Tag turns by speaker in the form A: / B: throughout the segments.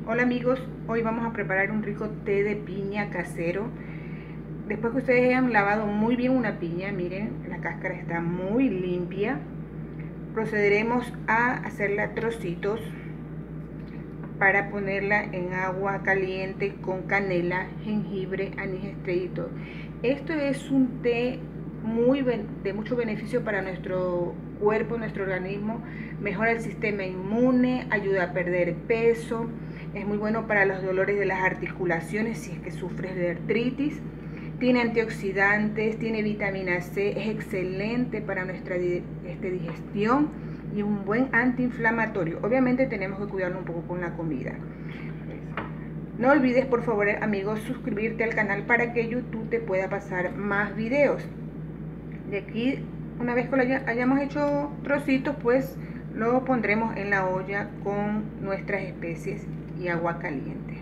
A: Hola amigos, hoy vamos a preparar un rico té de piña casero. Después que ustedes hayan lavado muy bien una piña, miren, la cáscara está muy limpia. Procederemos a hacerla trocitos para ponerla en agua caliente con canela, jengibre, anís estrellito. Esto es un té de mucho beneficio para nuestro cuerpo, nuestro organismo. Mejora el sistema inmune, ayuda a perder peso, es muy bueno para los dolores de las articulaciones si es que sufres de artritis. Tiene antioxidantes, tiene vitamina C, es excelente para nuestra digestión y un buen antiinflamatorio. Obviamente tenemos que cuidarlo un poco con la comida. No olvides, por favor, amigos, suscribirte al canal para que YouTube te pueda pasar más videos. De aquí, una vez que lo hayamos hecho trocitos, pues lo pondremos en la olla con nuestras especies y agua caliente.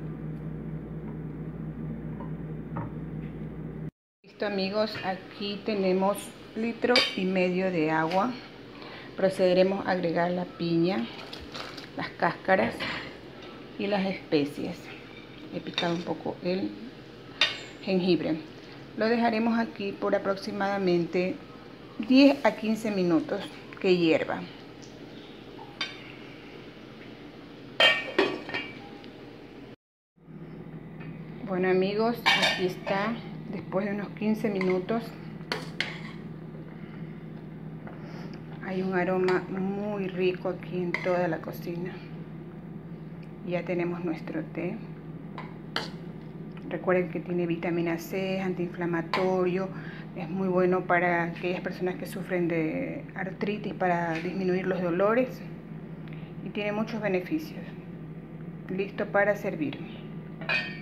A: Listo amigos, aquí tenemos 1,5 litros de agua. Procederemos a agregar la piña, las cáscaras y las especies. He picado un poco el jengibre. Lo dejaremos aquí por aproximadamente 10 a 15 minutos que hierva. Bueno amigos, aquí está, después de unos 15 minutos. Hay un aroma muy rico aquí en toda la cocina. Ya tenemos nuestro té. Recuerden que tiene vitamina C, es antiinflamatorio, es muy bueno para aquellas personas que sufren de artritis, para disminuir los dolores, y tiene muchos beneficios. Listo para servir.